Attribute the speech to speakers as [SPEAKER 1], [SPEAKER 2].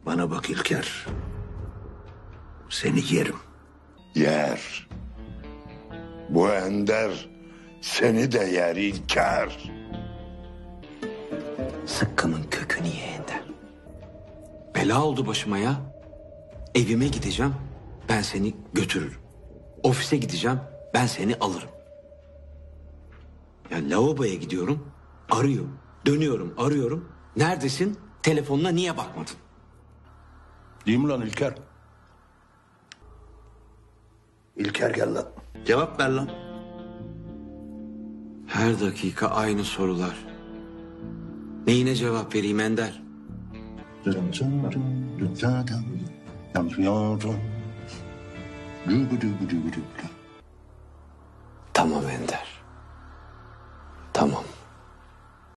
[SPEAKER 1] Bana bak İlker. Seni yerim.
[SPEAKER 2] Yer. Bu Ender seni de yer İlker.
[SPEAKER 3] Sıkkımın kökünü ye Ender. Bela oldu başıma ya. Evime gideceğim, ben seni götürürüm. Ofise gideceğim, ben seni alırım. Ya lavaboya gidiyorum, arıyor. Dönüyorum, arıyorum. Neredesin? Telefonuna niye bakmadın?
[SPEAKER 2] Değil mi lan İlker?
[SPEAKER 1] İlker gel lan.
[SPEAKER 2] Cevap ver lan.
[SPEAKER 3] Her dakika aynı sorular. Neyine cevap vereyim Ender? Tamam Ender.